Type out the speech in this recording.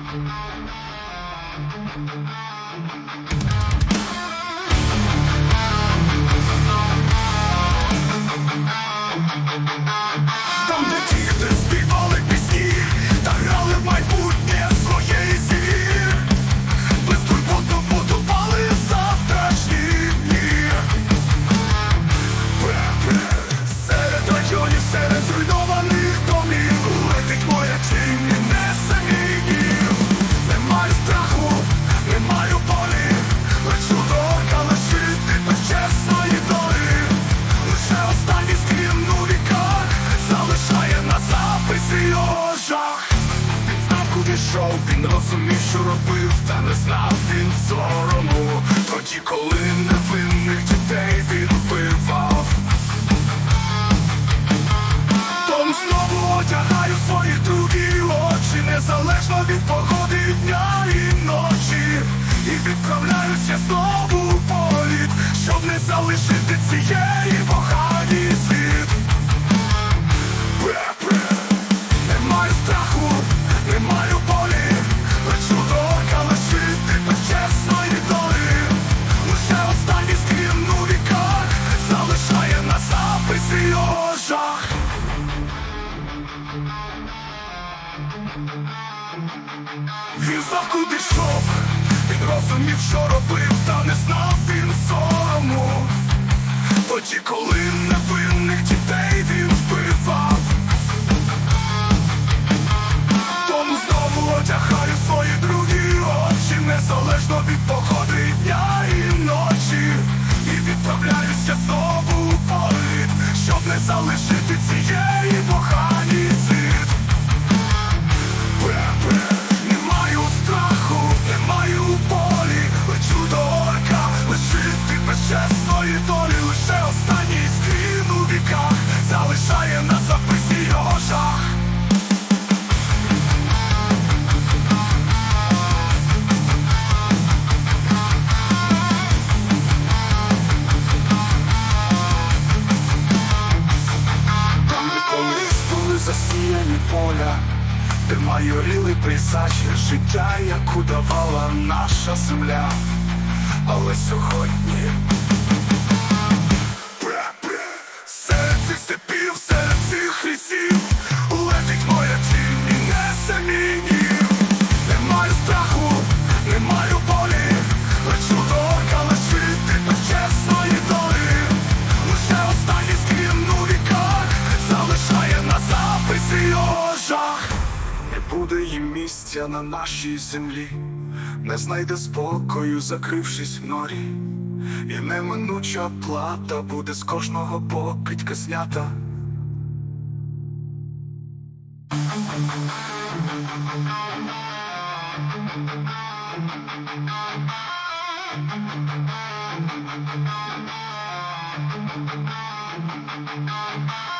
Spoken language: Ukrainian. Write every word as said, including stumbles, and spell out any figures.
Там, де діти співали пісні та грали в майбутнє своєї сім'ї, безтурботно будували завтрашні дні. Серед районів, серед зруйнованих домів летить моя тінь і несе мій гнів. Немає страху, немає болі, лечу до орка лишити безчесної долі. Лише останній скрін у віках залишає на записі його жах. Він знав, куди йшов, він розумів, що робив, та не знав він сорому тоді, коли невинних дітей він вбивав. Тому знову одягаю свої другі очі, незалежно від погоди дня і ночі, і відправляюся знову у політ, щоб не залишити цієї поганий світ. Немає страху, немає болі, лечу до орка лишити безчесної долі. Лише останній скрін у віках залишає на записі його жах. Він знав, куди йшов, він розумів, що робив, та не знав він сорому тоді, коли невинних дітей він вбивав. Тому знову одягаю свої другі очі, незалежно від погоди дня і ночі, і відправляюся знову у політ, щоб не залишити цієї поганий світ. Не маю страху, не маю болі, лечу до орка лишити безчесної долі. Лише останній скрін у віках залишає на записі його жах. Там, де колись були засіяні поля, де майоріли пейзажі, життя, як удавала наша земля. Але сьогодні серед цих степів, серед цих лісів летить моя тінь і несе мій гнів. Немає страху, немає болі, лечу до орка лишити безчесної долі. Лише останній скрін у віках залишає на записі його жах. Не буде їм місця на нашій землі, не знайде спокою, закрившись в норі, і неминуча плата буде з кожного покидька знята. Thank you.